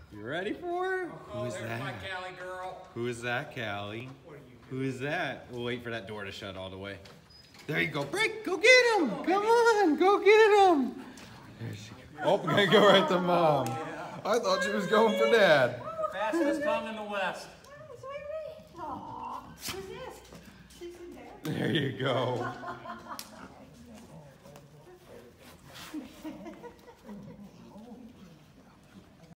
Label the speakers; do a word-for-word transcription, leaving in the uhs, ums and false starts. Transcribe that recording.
Speaker 1: You ready for her?
Speaker 2: Oh,
Speaker 1: Who's
Speaker 2: there's
Speaker 1: that?
Speaker 2: my Cali girl.
Speaker 1: Who is that, Callie? Who is that? We'll wait for that door to shut all the way. There you go. Break. Go get him. Come on. Go get him. There she goes. Oh, I'm going to go right to Mom. I thought she was going for Dad.
Speaker 2: Fastest tongue in the West.
Speaker 3: Aww, who's this? She's in there.
Speaker 1: There you go.